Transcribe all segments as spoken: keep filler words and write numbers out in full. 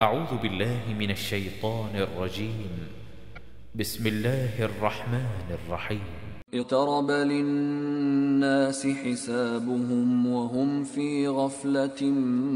أعوذ بالله من الشيطان الرجيم. بسم الله الرحمن الرحيم. اقترب للناس حسابهم وهم في غفلة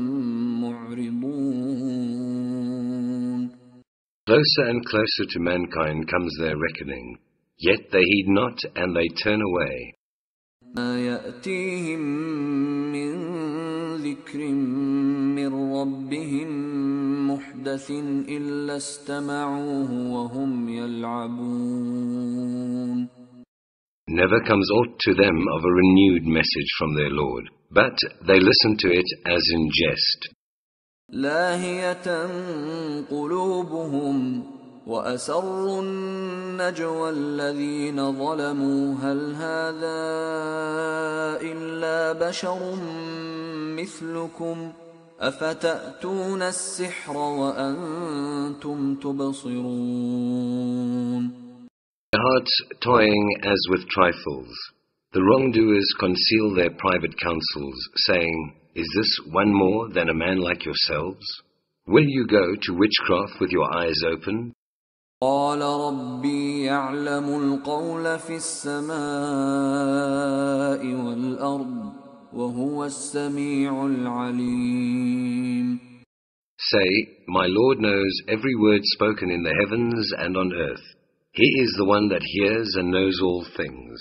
معرضون. Closer and closer to mankind comes their reckoning, yet they heed not and they turn away. ما يأتيهم من ذكر من ربهم محدث إلا استمعوه وهم يلعبون. Never comes aught to them of a renewed message from their Lord, but they listen to it as in jest. لاهية قلوبهم وأسروا النجوى الذين ظلموا هل هذا إلا بشر مثلكم أفتأتون السحر وأنتم تبصرون. Their hearts toying as with trifles, the wrongdoers conceal their private counsels, saying, Is this one more than a man like yourselves? Will you go to witchcraft with your eyes open? قال ربي يعلم القول في السماء والأرض وهو السميع العليم. Say, My Lord knows every word spoken in the heavens and on earth. He is the one that hears and knows all things.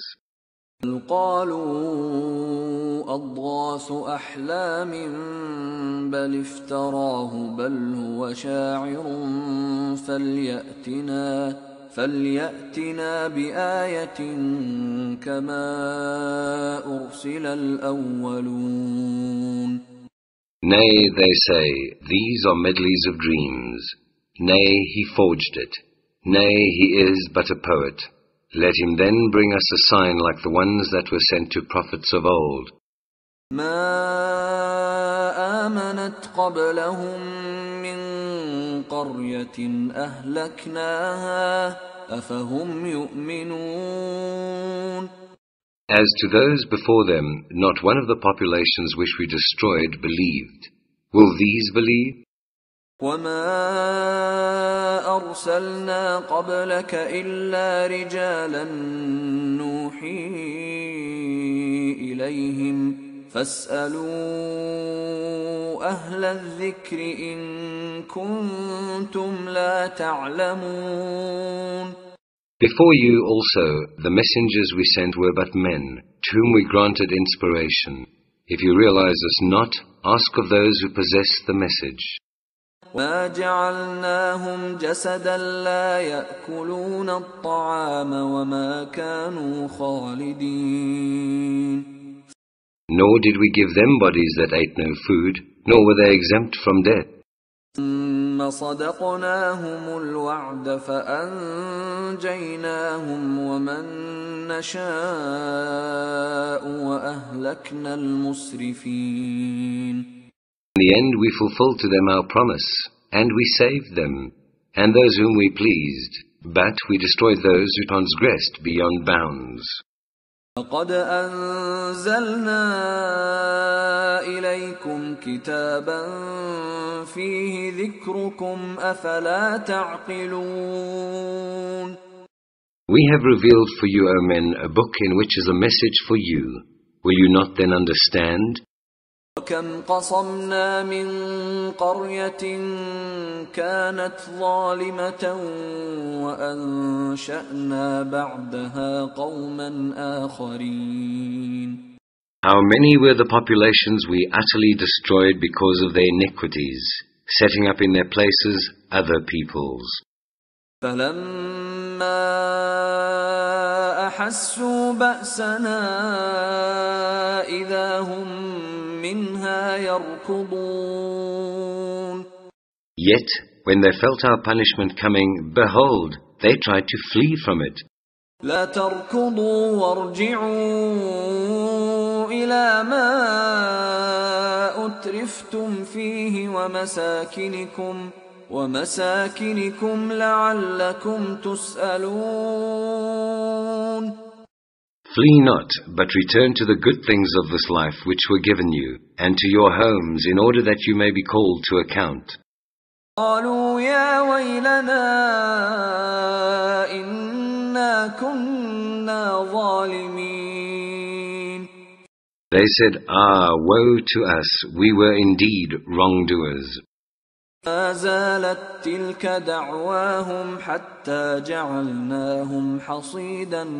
قالوا أضغاث أحلام بل افتراه بل هو شاعر فليأتنا فليأتنا بآية كما أرسل الأولون. Nay, they say, these are medleys of dreams. Nay, he forged it. Nay, he is but a poet. Let him then bring us a sign like the ones that were sent to prophets of old. ما آمنت قبلهم من قرية أهلكناها أفهم يؤمنون. As to those before them, not one of the populations which we destroyed believed. Will these believe? وما أرسلنا قبلك إلا رجالا نوحي إليهم فاسألوا أهل الذكر إن كنتم لا تعلمون. Before you also, the messengers we sent were but men, to whom we granted inspiration. If you realize this not, ask of those who possess the message. ما جعلناهم جسدا لا يأكلون الطعام وما كانوا خالدين. Nor did we give them bodies that ate no food, nor were they exempt from death. ثم صدقناهم الوعد فأنجيناهم ومن نشاء وأهلكنا المسرفين. In the end we fulfilled to them our promise, and we saved them, and those whom we pleased, but we destroyed those who transgressed beyond bounds. لقد أنزلنا إليكم كتابا فيه ذكركم أفلا تعقلون. We have revealed for you, O men, a book in which is a message for you. Will you not then understand? وكم قصمنا من قرية كانت ظالمة وأنشأنا بعدها قوما آخرين. How many were the populations we utterly destroyed because of their iniquities, setting up in their places other peoples. فلما أحسوا بأسنا إذا هم منها يركضون. Yet, when they felt our punishment coming, behold, they tried to flee from it. لا تركضوا وارجعوا إلى ما أترفتم فيه ومساكنكم ومساكنكم لعلكم تسألون. Flee not, but return to the good things of this life which were given you, and to your homes in order that you may be called to account. قالوا يا ويلنا إنا كنا ظالمين. They said, Ah, woe to us, we were indeed wrongdoers. ما زالت تلك دعواهم حتى جعلناهم حصيدا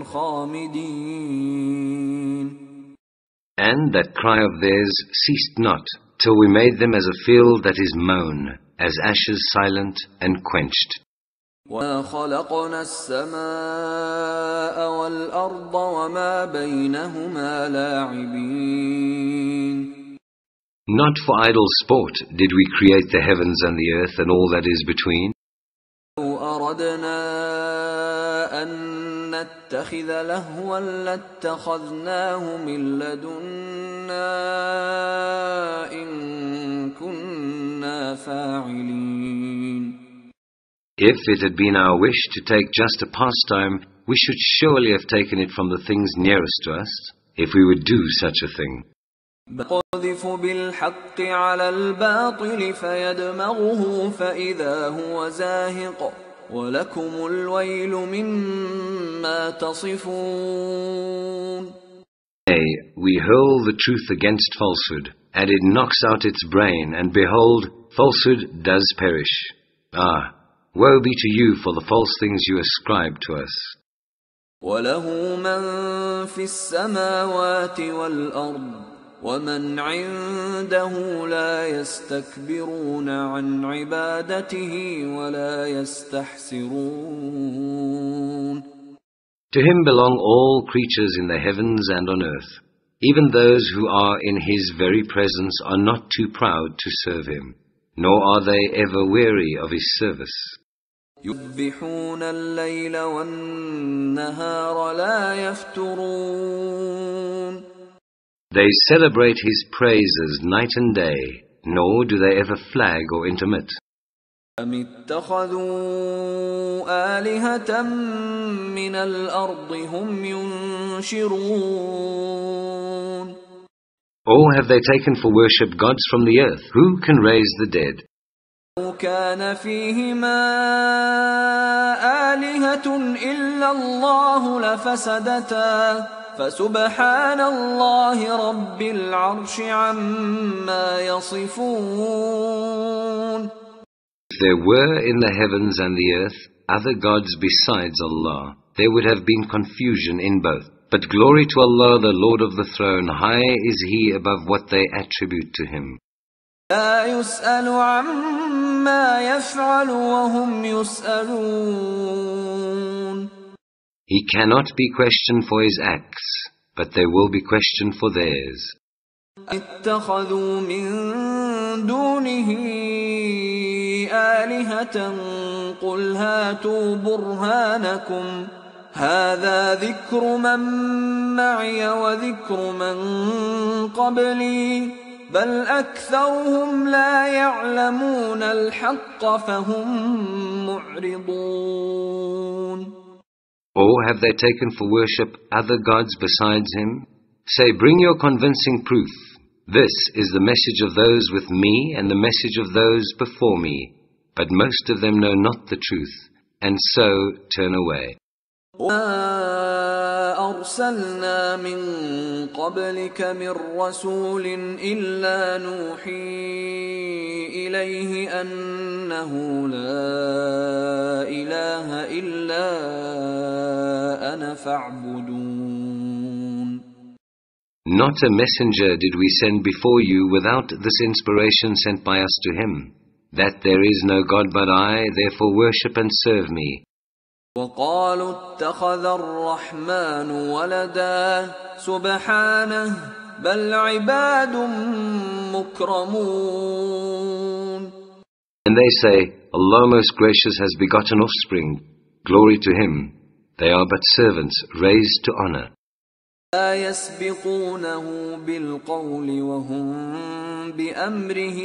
خامدين. And that cry of theirs ceased not, till we made them as a field that is mown, as ashes silent and quenched. وَمَا خَلَقْنَا السَّمَاءَ وَالْأَرْضَ وَمَا بَيْنَهُمَا لَاعِبِينَ. Not for idle sport did we create the heavens and the earth and all that is between. لو أردنا أن نتخذ لهوا لاتخذناه من لدنا إن كنا فاعلين. If it had been our wish to take just a pastime, we should surely have taken it from the things nearest to us, if we would do such a thing. نقذف بالحق على الباطل فيدمغه فإذا هو زاهق ولكم الويل مما تصفون. Nay, we hurl the truth against falsehood, and it knocks out its brain, and behold, falsehood does perish. Ah, woe be to you for the false things you ascribe to us. وله من في السماوات والأرض ومن عنده لا يستكبرون عن عبادته ولا يستحسرون. To him belong all creatures in the heavens and on earth. Even those who are in his very presence are not too proud to serve him, nor are they ever weary of his service. يسبحون الليل والنهار لا يفترون. They celebrate his praises night and day, nor do they ever flag or intermit. أم اتخذوا آلهة من الأرض هم ينشرون. Or have they taken for worship gods from the earth, who can raise the dead? لو كان فيهما آلهة إلا الله لفسدتا فسبحان الله رب العرش عما يصفون. If there were in the heavens and the earth other gods besides Allah, there would have been confusion in both. But glory to Allah, the Lord of the throne, high is He above what they attribute to Him. لا يسأل عما يفعل وهم يسألون. He cannot be questioned for His acts, but they will be questioned for theirs. اتخذوا من دونه آلهة قل هاتوا برهانكم هذا ذكر من معي وذكر من قبلي بل أكثرهم لا يعلمون الحق فهم معرضون. Or have they taken for worship other gods besides Him? Say, bring your convincing proof. This is the message of those with me and the message of those before me. But most of them know not the truth, and so turn away. وَمَا أَرْسَلْنَا مِن قَبْلِكَ مِن رَّسُولٍ إِلَّا نُوحِي إِلَيْهِ أَنَّهُ لَا إِلَٰهَ إِلَّا أَنَا فَاعْبُدُونِ. Not a messenger did we send before you without this inspiration sent by us to him, that there is no God but I, therefore worship and serve me. وَقَالُوا اتَّخَذَ الرَّحْمَنُ وَلَدًا سُبْحَانَهُ بَلْ عِبَادٌ مُكْرَمُونَ. And they say, Allah most gracious has begotten offspring. Glory to Him. They are but servants raised to honor. لا يسبقونه بالقول وهم بأمره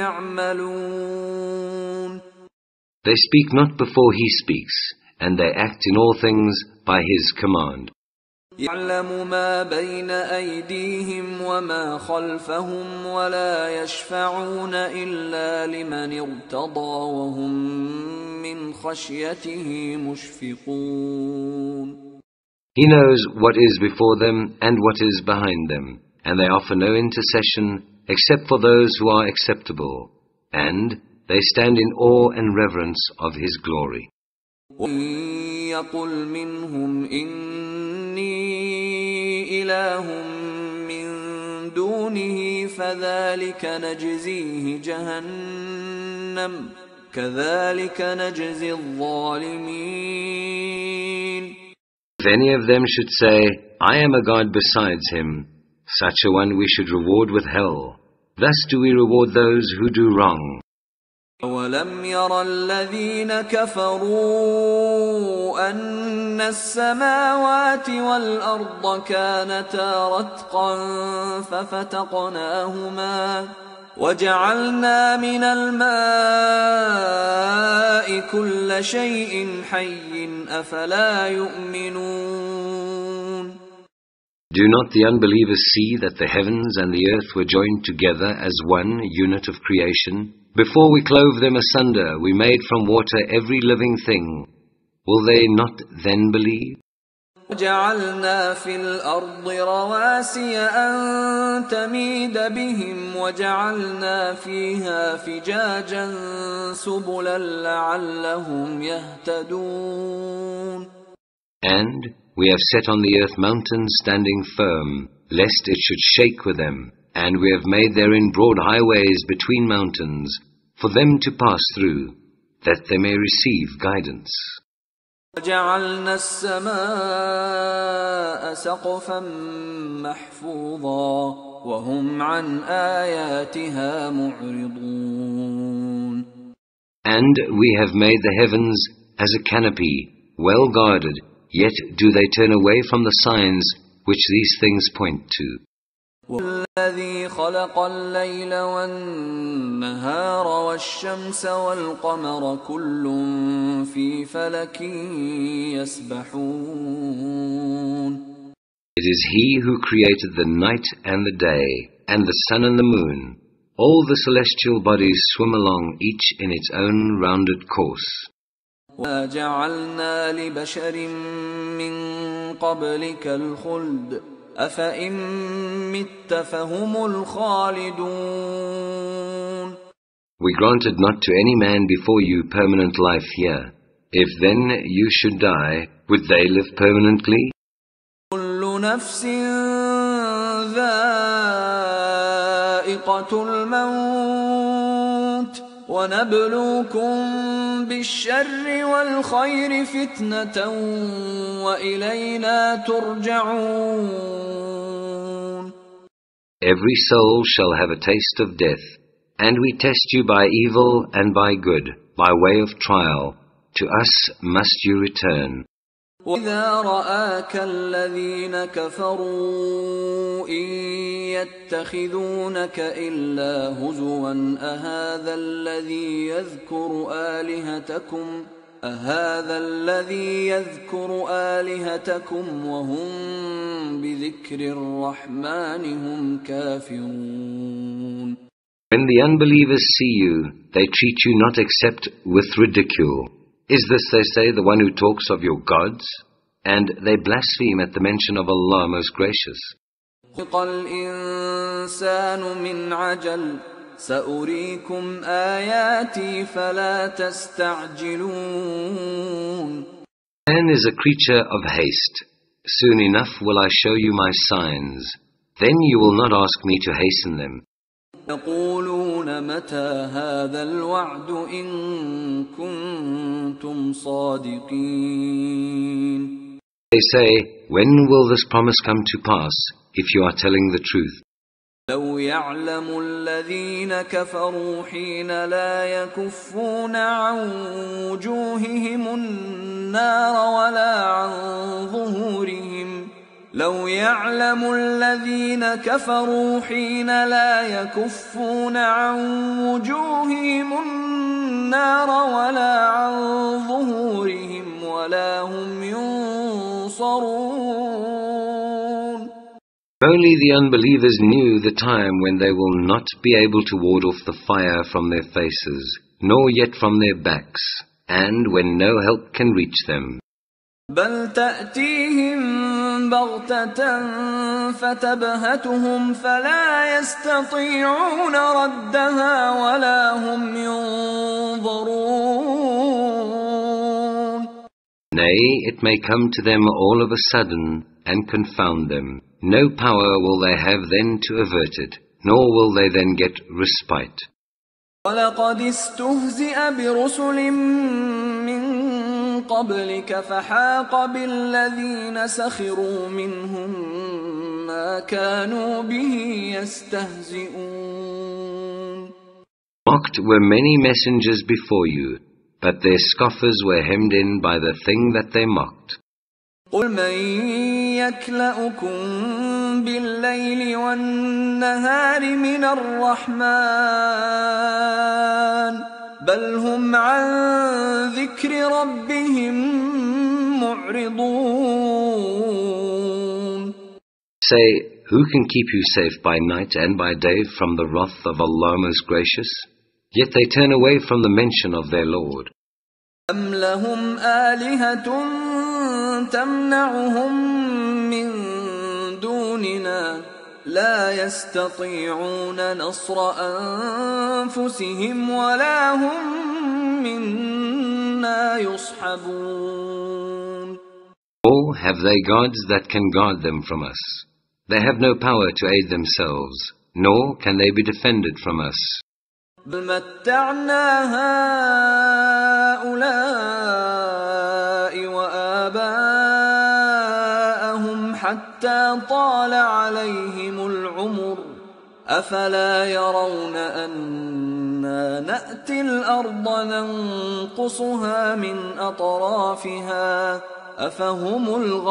يعملون. They speak not before He speaks, and they act in all things by His command. يعلم ما بين أيديهم وما خلفهم ولا يشفعون إلا لمن ارتضى وهم من خشيته مشفقون. He knows what is before them and what is behind them, and they offer no intercession except for those who are acceptable, and they stand in awe and reverence of His glory. يقل منهم إني إله من دونه فذلك نجزيه جهنم كذلك نجزي الظالمين. If any of them should say, I am a God besides Him, such a one we should reward with hell. Thus do we reward those who do wrong. أَوَلَمْ يَرَ الَّذِينَ كَفَرُوا أَنَّ السَّمَاوَاتِ وَالْأَرْضَ كَانَتَا رَتْقًا فَفَتَقْنَاهُمَا وَجَعَلْنَا مِنَ الْمَاءِ كُلَّ شَيْءٍ حَيٍّ أَفَلَا يُؤْمِنُونَ. Do not the unbelievers see that the heavens and the earth were joined together as one unit of creation? Before we clove them asunder, we made from water every living thing. Will they not then believe? وَجَعَلْنَا فِي الْأَرْضِ رَوَاسِيَ أَن تَمِيدَ بِهِمْ وَجَعَلْنَا فِيهَا فِجَاجًا سُبُلًا لَعَلَّهُمْ يَهْتَدُونَ. And we have set on the earth mountains standing firm, lest it should shake with them, and we have made therein broad highways between mountains, for them to pass through, that they may receive guidance. وَجَعَلْنَا السَّمَاءَ سَقْفًا مَحْفُوظًا وَهُمْ عَنْ آيَاتِهَا مُعْرِضُونَ. And we have made the heavens as a canopy, well guarded, yet do they turn away from the signs which these things point to. وَالَّذِي خَلَقَ اللَّيْلَ وَالنَّهَارَ وَالشَّمْسَ وَالْقَمَرَ كُلٌّ فِي فَلَكٍ يَسْبَحُونَ. It is He who created the night and the day, and the sun and the moon. All the celestial bodies swim along, each in its own rounded course. وَمَا جَعَلْنَا لِبَشَرٍ مِّن قَبْلِكَ الْخُلْدَ أَفَإِن مِّتَّ فَهُمُ الْخَالِدُونَ. We granted not to any man before you permanent life here. If then you should die, would they live permanently? كُلُّ نَفْسٍ ذَائِقَةُ الْمَوْتِ وَنَبْلُوكُم بِالشَّرِّ وَالْخَيْرِ فِتْنَةً وَإِلَيْنَا تُرْجَعُونَ. Every soul shall have a taste of death, and we test you by evil and by good, by way of trial. To us must you return. وَإِذَا رَآكَ الَّذِينَ كَفَرُوا إِن يَتَّخِذُونَكَ إِلَّا هُزُوًا أَهَذَا الَّذِي يَذْكُرُ آلِهَتَكُمْ أَهَذَا الَّذِي يَذْكُرُ آلِهَتَكُمْ وَهُمْ بِذِكْرِ الرَّحْمَنِ هُمْ كَافِرُونَ. When the unbelievers see you, they treat you not except with ridicule. Is this, they say, the one who talks of your gods? And they blaspheme at the mention of Allah Most Gracious. خُلِقَ الْإِنسَانُ مِنْ عَجَلٍ سَأُرِيكُمْ آيَاتِي فَلَا تَسْتَعْجِلُونَ. Man is a creature of haste. Soon enough will I show you my signs. Then you will not ask me to hasten them. يقولون متى هذا الوعد إن كنتم صادقين. They say, when will this promise come to pass, if you are telling the truth? لو يعلم الذين كفروا حين لا يكفون عن وجوههم النار ولا عن ظهورهم لو يعلم الذين كفروا حين لا يكفون عن وجوههم النار ولا عن ظهورهم ولا هم ينصرون. Only the unbelievers knew the time when they will not be able to ward off the fire from their faces, nor yet from their backs, and when no help can reach them. بل تأتيهم بغتة فتبهتهم فلا يستطيعون ردها ولا هم ينظرون. Nay, it may come to them all of a sudden and confound them. No power will they have then to avert it, nor will they then get respite. وَلَقَدِ اسْتُهْزِئَ بِرُسُلٍ مِّن قَبْلِكَ فَحَاقَ بِالَّذِينَ سَخِرُوا مِنْهُم مَّا كَانُوا بِهِ يَسْتَهْزِئُونَ. Mocked were many messengers before you, but their scoffers were hemmed in by the thing that they mocked. قُلْ مَن يَكْلَؤُكُم بِاللَّيْلِ وَالنَّهَارِ مِنَ الرَّحْمَنِ بَلْ هُمْ عَن ذِكْرِ رَبِّهِم مُّعْرِضُونَ. Say, who can keep you safe by night and by day from the wrath of Allah Most Gracious? Yet they turn away from the mention of their Lord. أَمْ لَهُمْ آلِهَةٌ تَمْنَعُهُم مِّن دُونِنَا لَا يَسْتَطِيعُونَ نَصْرَ أَنفُسِهِمْ وَلَا هُم مِّنَّا يُصْحَبُونَ. Or have they gods that can guard them from us? They have no power to aid themselves, nor can they be defended from us. بَلْ مَتَّعْنَا هَٰؤُلَاءِ وَآبَاءَهُمْ حَتَّىٰ طَالَ عَلَيْهِمُ الْعُمُرُ أَفَلَا يَرَوْنَ أَنَّا نَأْتِي الْأَرْضَ نَنقُصُهَا مِنْ أَطْرَافِهَا أَفَهُمُ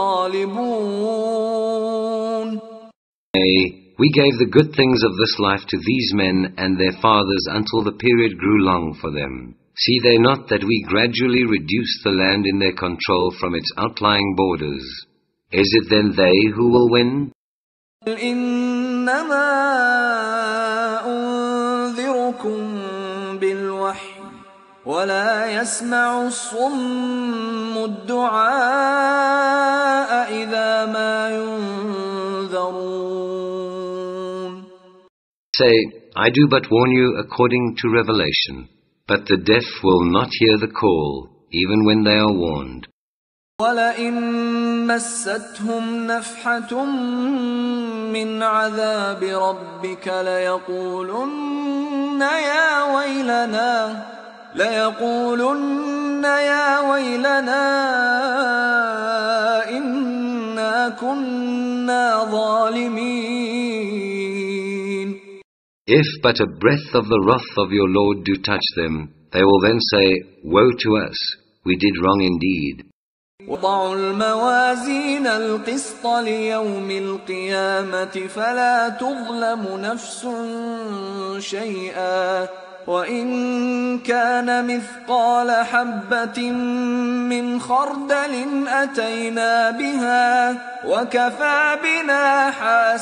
الْغَالِبُونَ. Nay, we gave the good things of this life to these men and their fathers until the period grew long for them. See they not that we gradually reduce the land in their control from its outlying borders? Is it then they who will win? إِنَّمَا أُنذِرُكُم بِالْوَحْيِ وَلَا يَسْمَعُ الصُّمُّ الدُّعَاءَ إِذَا مَا يُنذَرُونَ. Say, I do but warn you according to revelation, but the deaf will not hear the call, even when they are warned. وَلَئِن مَّسَّتْهُمْ نَفْحَةٌ مِّنْ عَذَابِ رَبِّكَ لَيَقُولُنَّ يَا وَيْلَنَا لَيَقُولُنَّ يَا وَيْلَنَا إِنَّا كُنَّا ظَالِمِينَ. If but a breath of the wrath of your Lord do touch them, they will then say, Woe to us, we did wrong indeed. وَضَعُوا الْمَوَازِينَ الْقِسْطَ لِيَوْمِ الْقِيَامَةِ فَلَا تُظْلَمُ نَفْسٌ شَيْئًا وَإِن كَانَ مِثْقَالَ حَبَّةٍ مِّنْ خَرْدَلٍ أَتَيْنَا بِهَا وَكَفَى بِنَا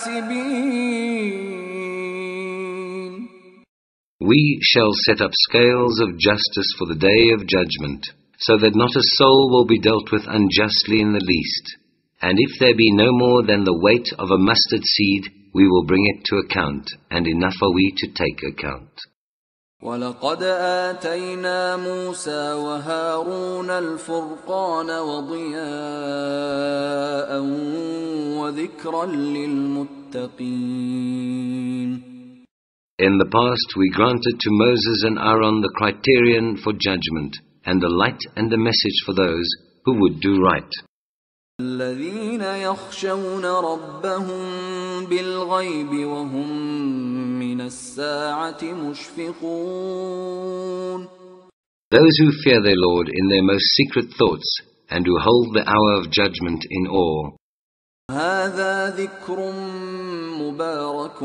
حَاسِبِينَ. We shall set up scales of justice for the day of judgment, so that not a soul will be dealt with unjustly in the least. And if there be no more than the weight of a mustard seed, we will bring it to account, and enough are we to take account. وَلَقَدْ آتَيْنَا مُوسَى وَهَارُونَ الْفُرْقَانَ وَضِيَاءً وَذِكْرًا لِلْمُتَّقِينَ. In the past we granted to Moses and Aaron the criterion for judgment, and the light and the message for those who would do right. الَّذِينَ يَخْشَوْنَ رَبَّهُم بِالْغَيْبِ وَهُم مِّنَ السَّاعَةِ مُشْفِقُونَ. Those who fear their Lord in their most secret thoughts, and who hold the hour of judgment in awe. هَذَا ذِكْرٌ مُبَارَكٌ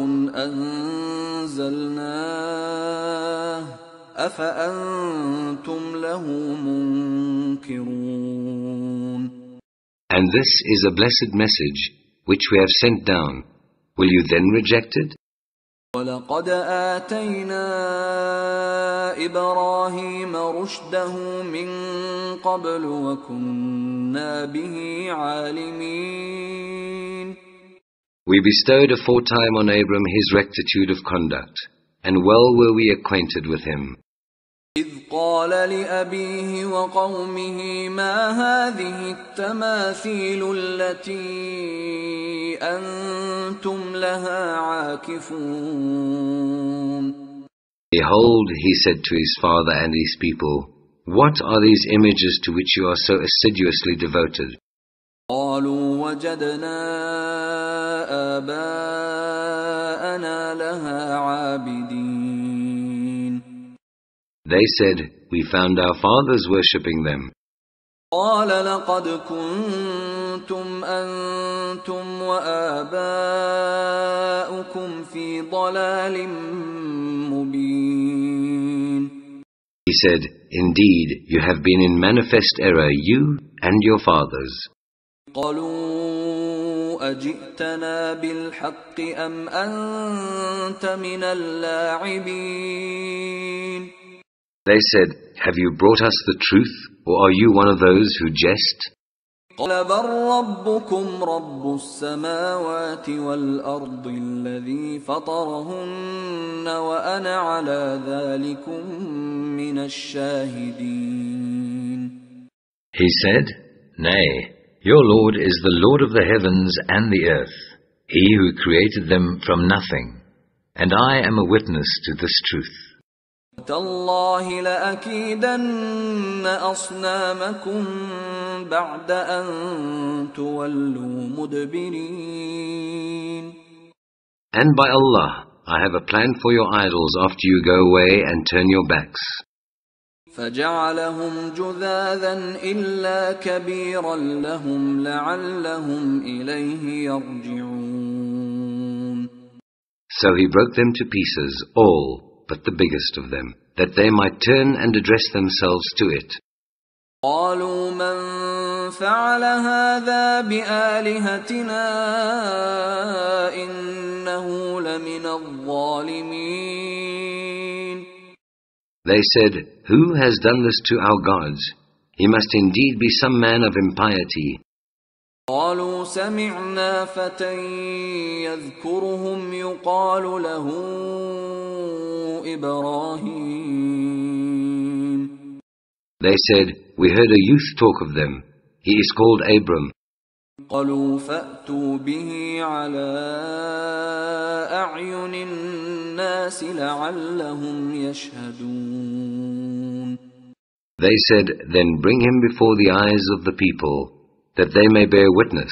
أَنزَلْنَاهُ أَفَأَنْتُمْ لَهُ مُنْكِرُونَ. And this is a blessed message which we have sent down. Will you then reject it? وَلَقَدْ آتَيْنَا إِبْرَاهِيمَ رُشْدَهُ مِنْ قَبْلُ وَكُنَّا بِهِ عَالِمِينَ. We bestowed aforetime on Abram his rectitude of conduct, and well were we acquainted with him. إِذْ قَالَ لِأَبِيهِ وَقَوْمِهِ مَا هَذِهِ التَّمَاثِيلُ الَّتِي أَنْتُمْ لَهَا عَاكِفُونَ. Behold, he said to his father and his people, what are these images to which you are so assiduously devoted? قَالُوا وَجَدْنَا آبَاءَنَا لَهَا عَابِدِينَ. They said, we found our fathers worshipping them. قَالَ لَقَدْ كُنْتُمْ أَنْتُمْ وَآبَاؤُكُمْ فِي ضَلَالٍ مُبِينٍ. He said, indeed, you have been in manifest error, you and your fathers. قَالُوا أَجِئْتَنَا بِالْحَقِّ أَمْ أَنْتَ مِنَ اللَّاعِبِينَ. They said, have you brought us the truth, or are you one of those who jest? قَالَ بَلْ رَبُّكُمْ رَبُّ السَّمَاوَاتِ وَالْأَرْضِ الَّذِي فَطَرَهُنَّ وَأَنَا عَلَى ذَلِكُمْ مِنَ الشَّاهِدِينَ. He said, nay, your Lord is the Lord of the heavens and the earth, He who created them from nothing, and I am a witness to this truth. تَاللَّهِ لَأَكِيدَنَّ أَصْنَامَكُمْ بَعْدَ أَن تُوَلُّوا مُدْبِرِينَ. And by Allah, I have a plan for your idols after you go away and turn your backs. فَجَعَلَهُمْ جُذَاذًا إِلَّا كَبِيرًا لَهُمْ لَعَلَّهُمْ إِلَيْهِ يَرْجِعُونَ. So he broke them to pieces, all but the biggest of them, that they might turn and address themselves to it. قَالُوا مَنْ فَعَلَ هَذَا بِآلِهَتِنَا إِنَّهُ لَمِنَ الظَّالِمِينَ. They said, who has done this to our gods? He must indeed be some man of impiety. قَالُوا سَمِعْنَا فَتًى يَذْكُرُهُمْ يُقَالُ لَهُ إِبْرَاهِيمُ. They said, we heard a youth talk of them. He is called Abram. قَالُوا فَأْتُوا بِهِ عَلَى أَعْيُنِ النَّاسِ لَعَلَّهُمْ يَشْهَدُونَ. They said, then bring him before the eyes of the people, that they may bear witness.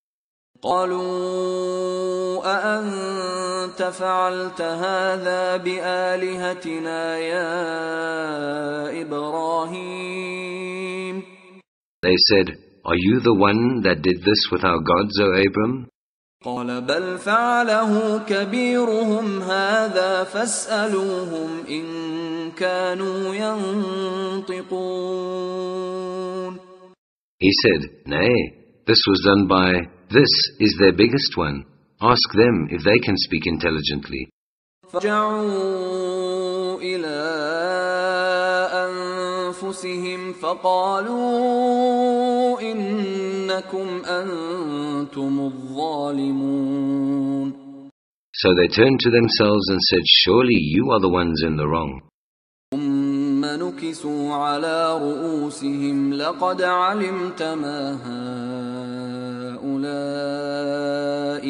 قَالُوا أَأَنْتَ فَعَلْتَ هَذَا بِآلِهَتِنَا يَا إِبْرَاهِيمُ. They said, are you the one that did this with our gods, O Abram? قَالَ بَلْ فَعَلَهُ كَبِيرُهُمْ هَذَا فَاسْأَلُوهُمْ إِنْ كَانُوا يَنْطِقُونَ. He said, nay, this was done by, this is their biggest one. Ask them if they can speak intelligently. فَرَجَعُوا إِلَىٰ أَنفُسِهِمْ فَقَالُوا إِنَّكُمْ أَنْتُمُ الظَّالِمُونَ. So they turned to themselves and said, surely you are the ones in the wrong. ثُمَّ نُكِسُوا عَلَىٰ رُؤُوسِهِمْ لَقَدْ عَلِمْتَ مَا هَٰؤُلَاءِ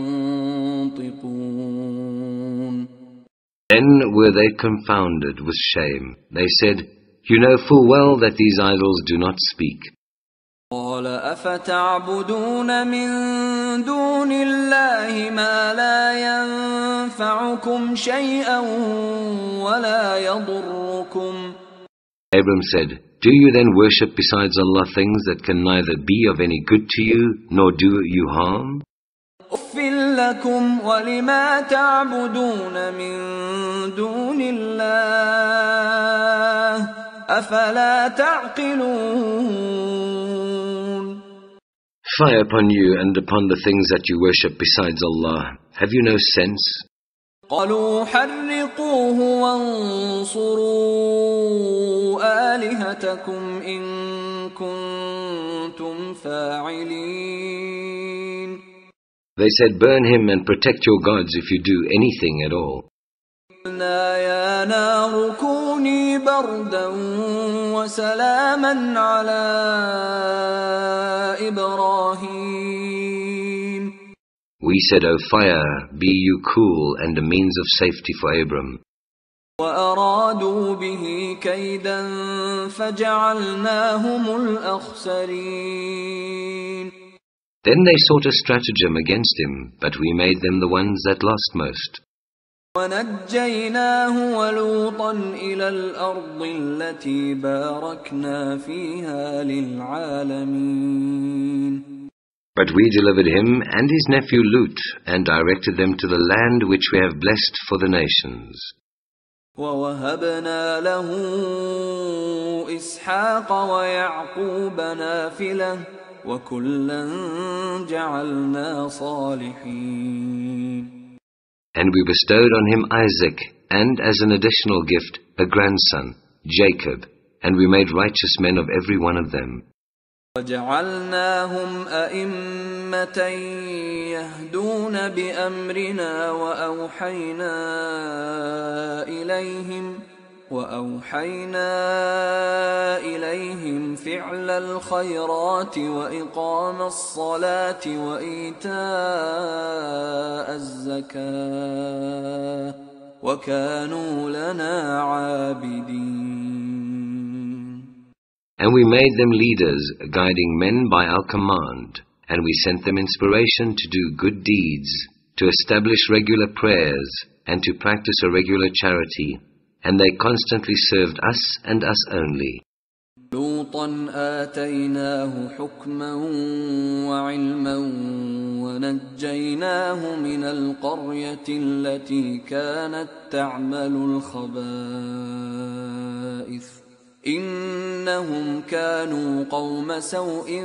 يَنطِقُونَ. Then were they confounded with shame. They said, you know full well that these idols do not speak. قَالَ أَفَتَعْبُدُونَ مِن دُونِ اللَّهِ مَا لَا يَنفَعُكُمْ شَيْئًا وَلَا يَضُرُّكُمْ. Abram said, do you then worship besides Allah things that can neither be of any good to you, nor do you harm? أُفٍّ لَكُمْ وَلِمَا تَعْبُدُونَ مِن دُونِ اللَّهِ أَفَلَا تَعْقِلُونَ. Fire upon you and upon the things that you worship besides Allah. have you no sense? قالوا حرقوه وانصروا آلهتكم إن كنتم فاعلين. They said, burn him and protect your gods if you do anything at all. قلنا يا نار كوني بردا وسلاما على إبراهيم. We said, O fire, be you cool and a means of safety for Abram. وأرادوا به كيدا فجعلناهم الأخسرين. Then they sought a stratagem against him, but we made them the ones that lost most. ونجيناه ولوطا إلى الأرض التي باركنا فيها للعالمين. But we delivered him and his nephew Lut, and directed them to the land which we have blessed for the nations. ووهبنا له إسحاق ويعقوب نافلة وكلا جعلنا صالحين. And we bestowed on him Isaac, and as an additional gift, a grandson, Jacob, and we made righteous men of every one of them. وجعلناهم أئمة يهدون بأمرنا وأوحينا إليهم وأوحينا إليهم فعل الخيرات وإقام الصلاة وإيتاء الزكاة وكانوا لنا عابدين. And we made them leaders, guiding men by our command, and we sent them inspiration to do good deeds, to establish regular prayers, and to practice a regular charity, and they constantly served us and us only. لوطا آتيناه حكما وعلما ونجيناه من القرية التي كانت تعمل الخبائث إنهم كانوا قوم سوء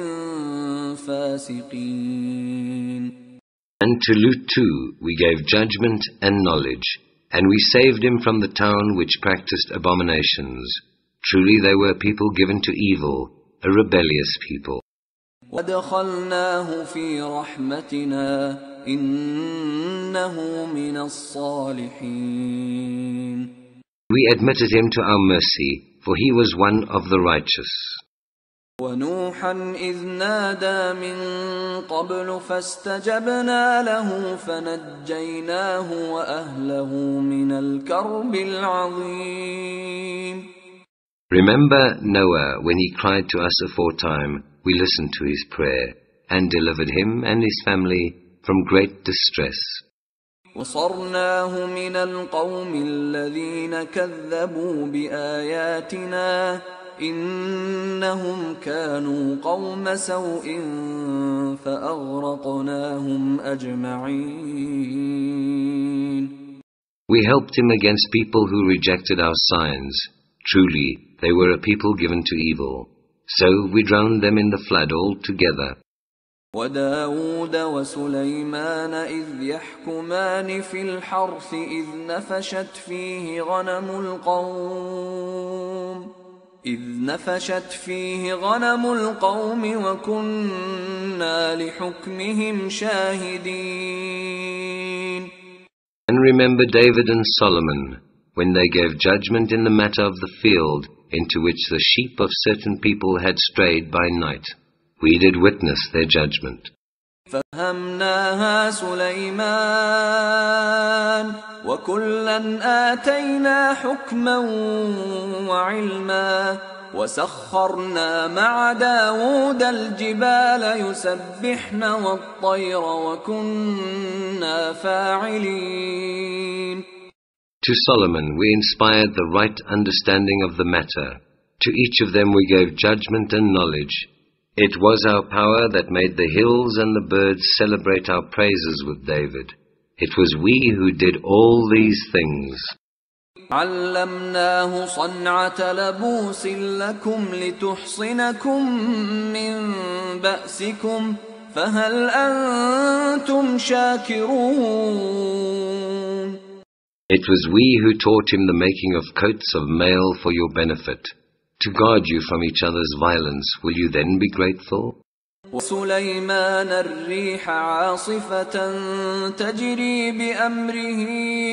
فاسقين. And to Lut too we gave judgment and knowledge, and we saved him from the town which practiced abominations. Truly they were people given to evil, a rebellious people. وَأَدْخَلْنَاهُ فِي رَحْمَتِنَا إِنَّهُ مِنَ الصَّالِحِينَ. We admitted him to our mercy, for he was one of the righteous. وَنُوحًا إِذْ نَادَى مِن قَبْلُ فَاسْتَجَبْنَا لَهُ فَنَجَّيْنَاهُ وَأَهْلَهُ مِنَ الْكَرْبِ الْعَظِيمِ. Remember Noah when he cried to us aforetime, we listened to his prayer, and delivered him and his family from great distress. وَصَرْنَاهُ مِنَ الْقَوْمِ الَّذِينَ كَذَّبُوا بِآيَاتِنَا إِنَّهُمْ كَانُوا قَوْمَ سَوْءٍ فَأَغْرَقْنَاهُمْ أَجْمَعِينَ. We helped him against people who rejected our signs. Truly, they were a people given to evil. So we drowned them in the flood altogether. وَدَاوُودَ وَسُلَيْمَانَ إِذْ يَحْكُمَانِ فِي الْحَرْثِ إِذْ نَفَشَتْ فِيهِ غَنَمُ الْقَوْمِ إِذْ نَفَشَتْ فِيهِ غَنَمُ الْقَوْمِ وَكُنَّا لِحُكْمِهِمْ شَاهِدِينَ. And remember David and Solomon, when they gave judgment in the matter of the field into which the sheep of certain people had strayed by night. We did witness their judgment. فَفَهَّمْنَاهَا سُلَيْمَانَ وَكُلًّا آتَيْنَا حُكْمًا وَعِلْمًا وَسَخَّرْنَا مَعَ دَاوُودَ الْجِبَالَ يُسَبِّحْنَ وَالطَّيْرَ وَكُنَّا فَاعِلِينَ. To Solomon we inspired the right understanding of the matter. To each of them we gave judgment and knowledge. It was our power that made the hills and the birds celebrate our praises with David. It was we who did all these things. عَلَّمْنَاهُ صَنْعَةَ لَبُوسٍ لَكُمْ لِتُحْصِنَكُمْ مِنْ بَأْسِكُمْ فهل أنتم شاكرون. It was we who taught him the making of coats of mail for your benefit, to guard you from each other's violence. Will you then be grateful? وسليمان الريح عاصفة تجري بأمره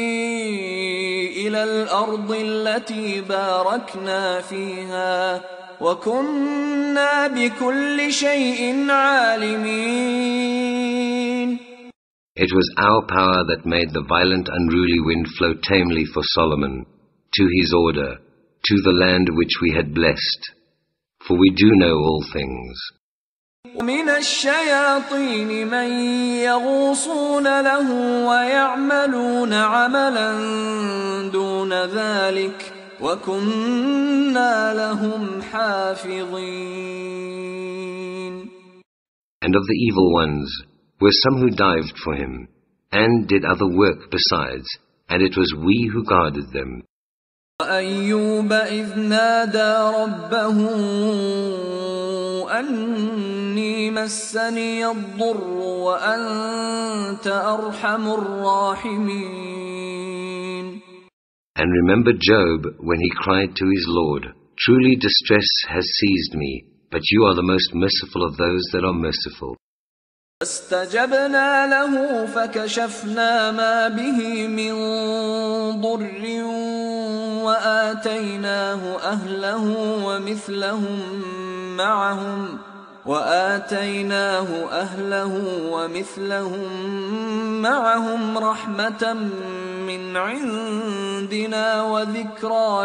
إلى الأرض التي باركنا فيها وكنا بكل شيء عالمين. It was our power that made the violent unruly wind flow tamely for Solomon, to his order, to the land which we had blessed. For we do know all things. ومن الشياطين من يغوصون له ويعملون عملا دون ذلك وكنا لهم حافظين. And of the evil ones were some who dived for him, and did other work besides, and it was we who guarded them. وأيوب إذ نادى ربه أني مسني الضر وأنت أرحم الراحمين. And remember Job when he cried to his Lord, truly distress has seized me, but you are the most merciful of those that are merciful. فاستجبنا له فكشفنا ما به من ضر وآتيناه أهله ومثلهم معهم وآتيناه أهله ومثلهم معهم رحمة من عندنا وذكرى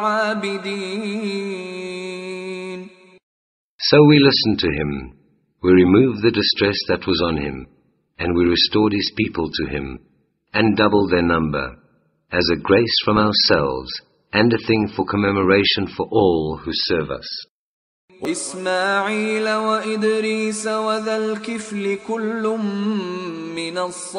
للعابدين. So we listened to him. We removed the distress that was on him, and we restored his people to him, and doubled their number, as a grace from ourselves, and a thing for commemoration for all who serve us. إسماعيل وإدريس وذا الكفل كل من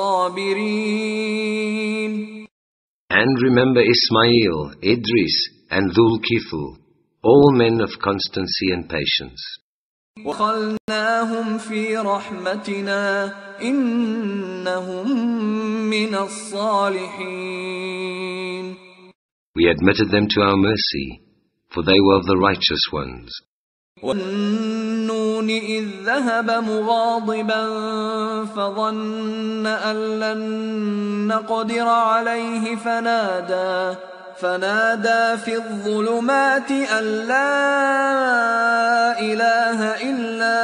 الصابرين. And remember Ismail, Idris, and Dhul Kifl, all men of constancy and patience. وَخَلْنَاهُمْ فِي رَحْمَتِنَا إِنَّهُمْ مِنَ الصَّالِحِينَ. We admitted them to our mercy, for they were of the righteous ones. وَالنُّونِ إِذ ذَهَبَ مُغَاضِبًا فَظَنَّ أَن لَّن نَّقْدِرَ عَلَيْهِ فَنَادَى فنادى في الظلمات أن لا إله إلا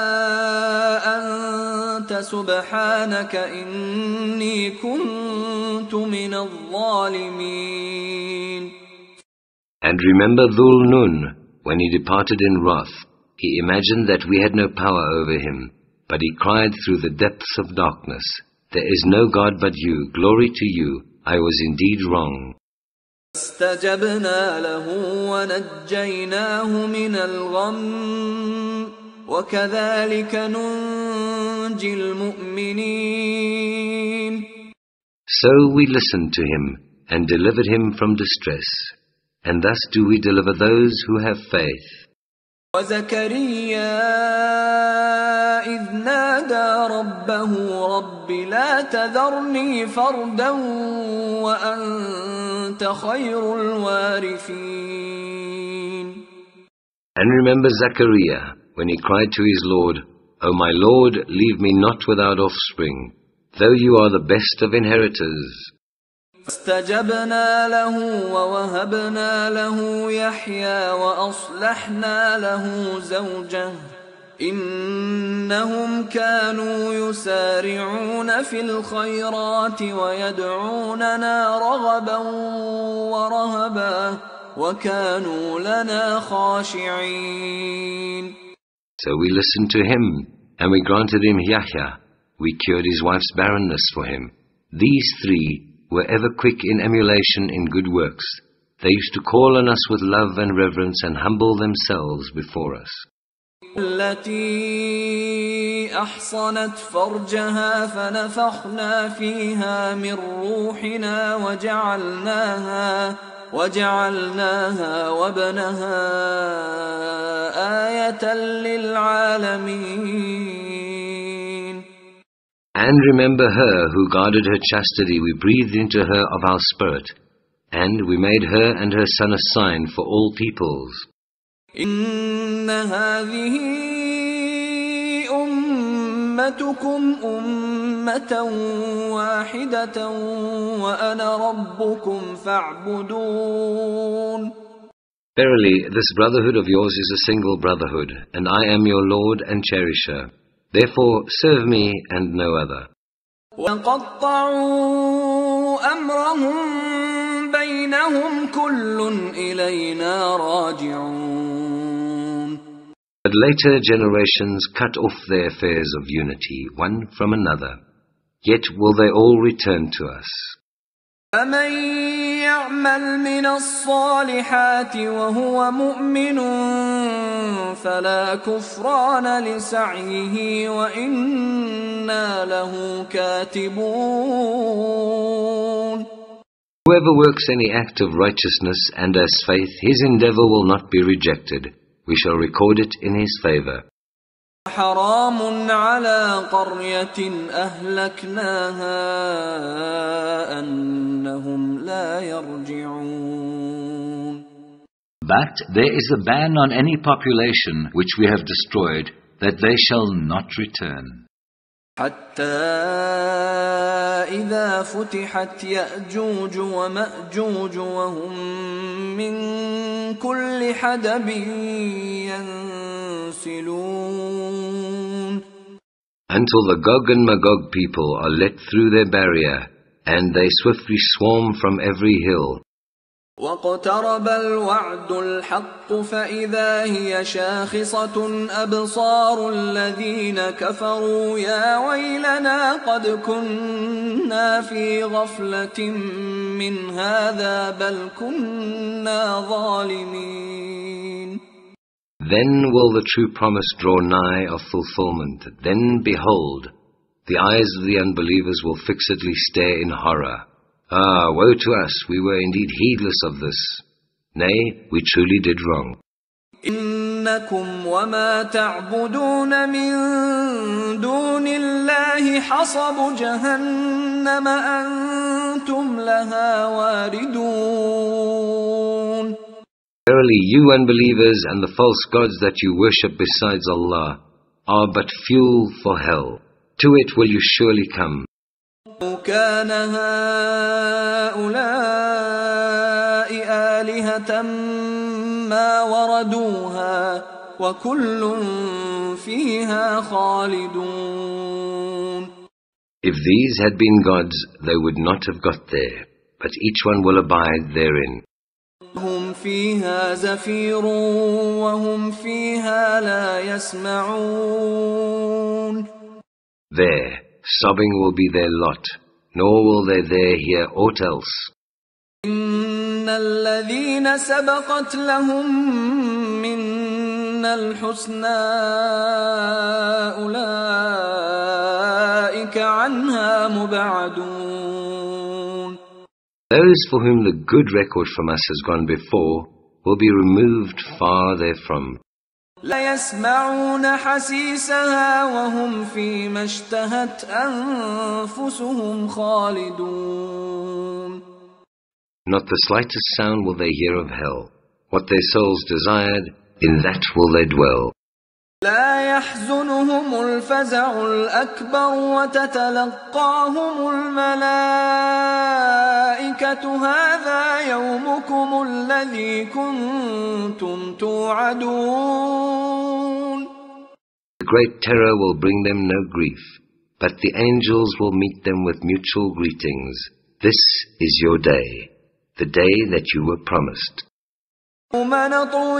أنت سبحانك إني كنت من الظالمين. And remember Dhul Nun, when he departed in wrath, he imagined that we had no power over him, but he cried through the depths of darkness, there is no God but you, glory to you, I was indeed wrong. فاستجبنا له ونجيناه من الغم وكذلك ننجي المؤمنين. So we listened to him and delivered him from distress, and thus do we deliver those who have faith. وزكريا إذ نادى ربه رب لا تذرني فردا وأنت خير الوارثين. And remember Zachariah when he cried to his Lord, O my Lord, leave me not without offspring, though you are the best of inheritors. فاستجبنا له ووهبنا له يحيى وأصلحنا له زوجه إنهم كانوا يسارعون في الخيرات ويدعوننا رغبا ورهبا وكانوا لنا خاشعين. So we listened to him, and we granted him Yahya. We cured his wife's barrenness for him. These three were ever quick in emulation in good works. They used to call on us with love and reverence and humble themselves before us. التي أحصنت فرجها فنفخنا فيها من روحنا وجعلناها وجعلناها وابنها آية للعالمين. And remember her who guarded her chastity. We breathed into her of our spirit, and we made her and her son a sign for all peoples. إن هذه أمتكم أمة واحدة وأنا ربكم فاعبدون. Verily, this brotherhood of yours is a single brotherhood, and I am your Lord and cherisher. Therefore, serve me and no other. وَقَطَّعُوا أَمْرَهُمْ بَيْنَهُمْ كُلٌّ إِلَيْنَا رَاجِعُونَ. But later generations cut off their affairs of unity, one from another. Yet will they all return to us. فَمَن يَعْمَلْ مِنَ الصَّالِحَاتِ وَهُوَ مُؤْمِنٌ فَلَا كُفْرَانَ لِسَعْيِهِ وَإِنَّا لَهُ كَاتِبُونَ. Whoever works any act of righteousness and has faith, his endeavor will not be rejected. We shall record it in his favor. حرام على قرية أهلكناها أنهم لا يرجعون. But there is a ban on any population which we have destroyed, that they shall not return. حتى إذا فتحت يأجوج ومأجوج وهم من كل حدب ينسلون. Until the Gog and Magog people are let through their barrier, and they swiftly swarm from every hill. واقترب الوعد الحق فإذا هي شاخصة أبصار الذين كفروا يا ويلنا قد كنا في غفلة من هذا بل كنا ظالمين. Then will the true promise draw nigh of fulfillment. Then behold, the eyes of the unbelievers will fixedly stare in horror. Ah, woe to us, we were indeed heedless of this. Nay, we truly did wrong. إنكم وما تعبدون من دون الله حصب جهنم أنتم لها واردون. Verily, you unbelievers and the false gods that you worship besides Allah are but fuel for hell. To it will you surely come. كان هؤلاء آلهة ما وردوها وكل فيها خالدون. If these had been gods, they would not have got there, but each one will abide therein. هم فيها زفير وهم فيها لا يسمعون. There, sobbing will be their lot, nor will they there hear aught else. إن الذين سبقت لهم منا الحسنى أولئك عنها مبعدون. Those for whom the good record from us has gone before will be removed far therefrom. لا يسمعون حسيسها وهم فيما اشتهت أنفسهم خالدون. Not the slightest sound will they hear of hell. What their souls desired, in that will they dwell. لا يحزنهم الفزع الأكبر وتتلقاهم الملائكة هذا يومكم الذي كنتم توعدون. The great terror will bring them no grief, but the angels will meet them with mutual greetings. This is your day, the day that you were promised. يوم نطوي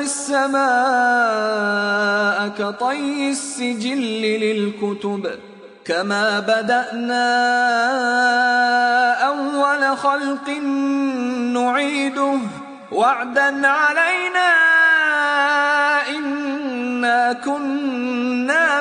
السماء كطي السجل للكتب كما بدأنا أول خلق نعيده وعدا علينا إنا كنا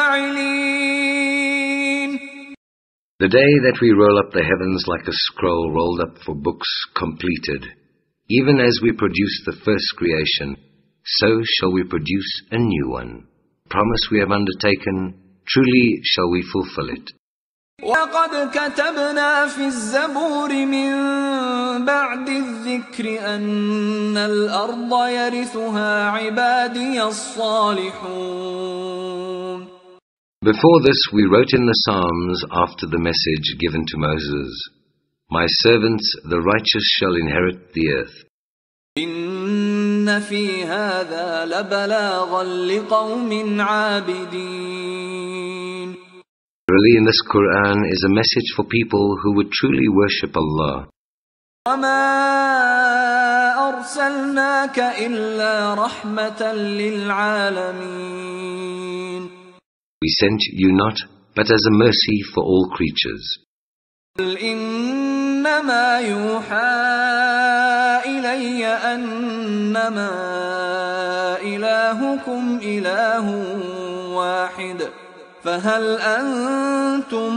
فاعلين. The day that we roll up the heavens like a scroll rolled up for books completed, even as we produced the first creation, so shall we produce a new one. Promise we have undertaken, truly shall we fulfill it. وَلَقَدْ كَتَبْنَا فِي الزَّبُورِ مِن بَعْدِ الذِّكْرِ أَنَّ الْأَرْضَ يَرِثُهَا عِبَادِيَ الصَّالِحُونَ. Before this we wrote in the Psalms after the message given to Moses, My servants, the righteous, shall inherit the earth. إِنَّ فِي هَذَا لَبَلَاغًا لِقَوْمٍ عَابِدِينَ. Really, in this Quran is a message for people who would truly worship Allah. وَمَا أَرْسَلْنَاكَ إِلَّا رَحْمَةً لِلْعَالَمِينَ. We sent you not, but as a mercy for all creatures. قُلْ إِنَّمَا يُوحَى إِلَيَّ أَنَّمَا إِلَٰهُكُمْ إِلَٰهٌ وَاحِدٌ فَهَلْ أَنْتُمْ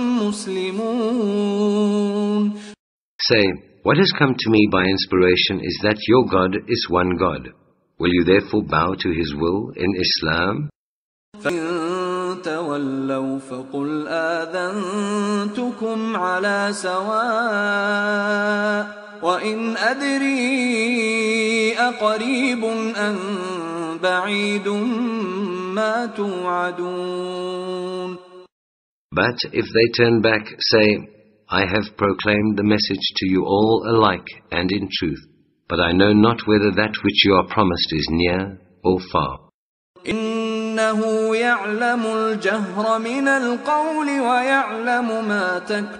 مُسْلِمُونَ. Say, what has come to me by inspiration is that your God is one God. Will you therefore bow to His will in Islam? فَإِن تَوَلَّوْا فَقُلْ آذَنْتُكُمْ عَلَى سَوَاءٍ وَإِنْ أَدْرِي أَقَرِيبٌ أَمْ بَعِيدٌ مَا تُوعَدُونَ. But if they turn back, say, I have proclaimed the message to you all alike and in truth, but I know not whether that which you are promised is near or far. إِنَّهُ يَعْلَمُ الْجَهْرَ مِنَ الْقَوْلِ وَيَعْلَمُ مَا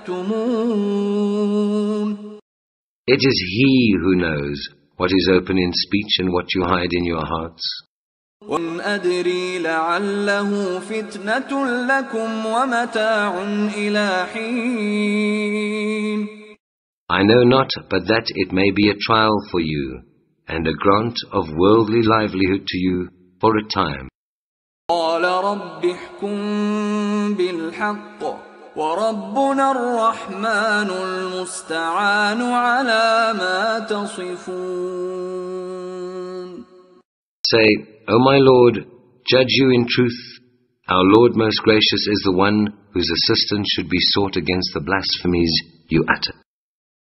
تَكْتُمُونَ. It is He who knows what is open in speech and what you hide in your hearts. وَإِنْ أَدْرِي لَعَلَّهُ فِتْنَةٌ لَكُمْ وَمَتَاعٌ إِلَى حِينٍ. I know not, but that it may be a trial for you, and a grant of worldly livelihood to you for a time. قَالَ رَبِّ احْكُم بِالْحَقِّ وَرَبُّنَا الرَّحْمَنُ الْمُسْتَعَانُ عَلَى مَا تَصِفُونَ. Say, O my Lord, judge you in truth. Our Lord most gracious is the one whose assistance should be sought against the blasphemies you utter.